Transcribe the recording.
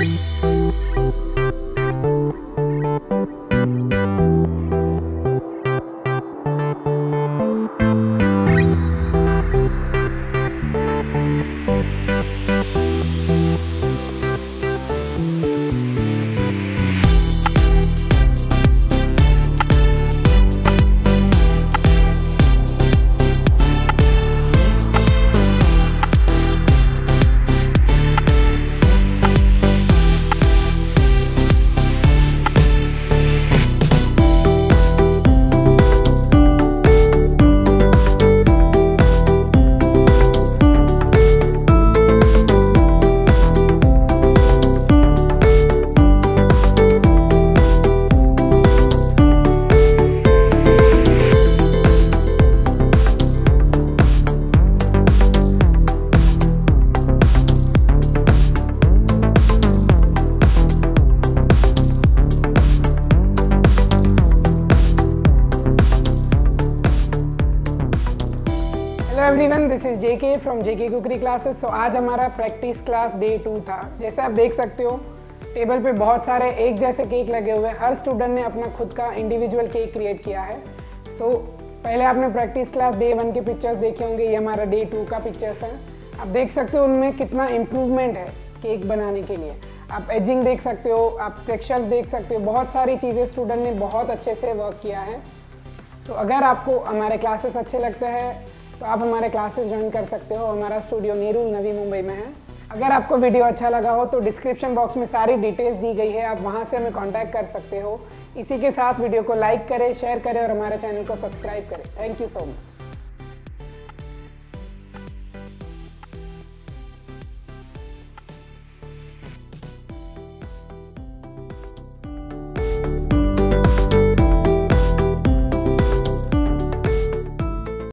Hello everyone, this is JK from JK cookery classes. तो आज हमारा प्रैक्टिस क्लास डे 2 था। जैसे आप देख सकते हो टेबल पे बहुत सारे एक जैसे केक लगे हुए हैं। हर स्टूडेंट ने अपना खुद का इंडिविजुअल केक क्रिएट किया है। तो पहले आपने प्रैक्टिस क्लास डे 1 के पिक्चर्स देखे होंगे, ये हमारा डे 2 का पिक्चर्स है। आप देख सकते हो उनमें कितना इम्प्रूवमेंट है केक बनाने के लिए। आप एजिंग देख सकते हो, आप स्ट्रक्चर देख सकते हो, बहुत सारी चीज़ें स्टूडेंट ने बहुत अच्छे से वर्क किया है। तो अगर आपको हमारे क्लासेस अच्छे लगते हैं तो आप हमारे क्लासेस ज्वाइन कर सकते हो। हमारा स्टूडियो नेहरू नवी मुंबई में है। अगर आपको वीडियो अच्छा लगा हो तो डिस्क्रिप्शन बॉक्स में सारी डिटेल्स दी गई है, आप वहां से हमें कांटेक्ट कर सकते हो। इसी के साथ वीडियो को लाइक करें, शेयर करें और हमारे चैनल को सब्सक्राइब करें। Thank you so much.